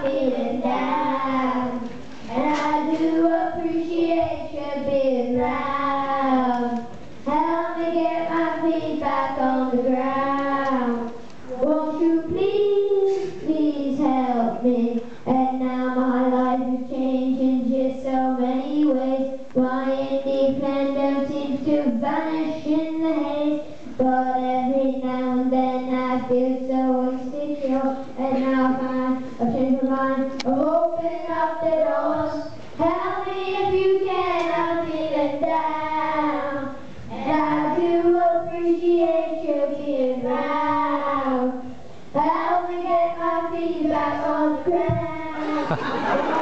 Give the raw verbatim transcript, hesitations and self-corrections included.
feeling down. And I do appreciate you being loud. Help me get my feet back on the ground. Won't you please, please help me? And now my life is changing just so many ways. Why independence seems to vanish in the haze. But every now and then I feel so insecure. And now I find I've changed my mind. Open up the doors. Help me if you can, I'm feeling down. And I do appreciate you being loud. Help me get my feet back on the ground.